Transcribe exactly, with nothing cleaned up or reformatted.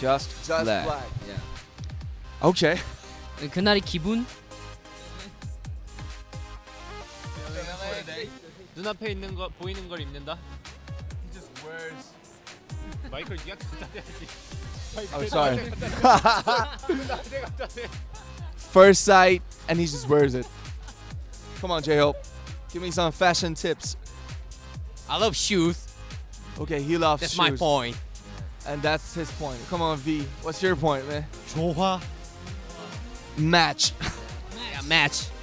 Just, Just black. black. Yeah. Okay. 그날의 기분? 눈앞에 있는 거 보이는 걸 입는다. He just wears. 마이크를 네가 갖다 대야지. I'm sorry. First sight, and he just wears it. Come on, J-Hope. Give me some fashion tips. I love shoes. Okay, he loves That's shoes. my point. And that's his point. Come on, V. What's your point, man? 조화. Match. Yeah, match.